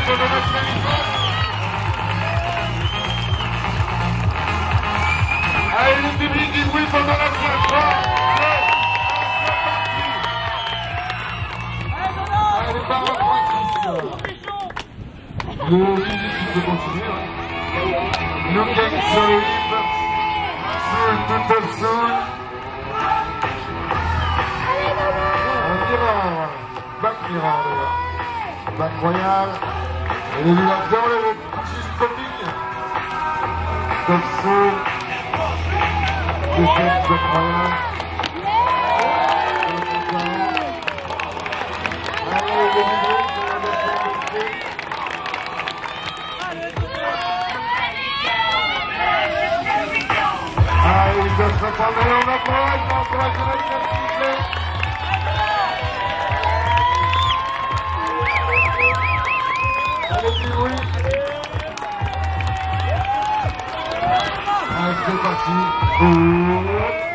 Allez, le public dit oui pendant la fin. Allez, par la le musique peut continuer. Looking so hip, tout soon. Un mirror, back mirror, back royal. Et les acteurs, le petit coping. Comme soon. Back royal. Allez, les vidéos, ça va être allez, ça sera pas mal, on approche la qualité. Allez, du bruit. Allez, c'est parti.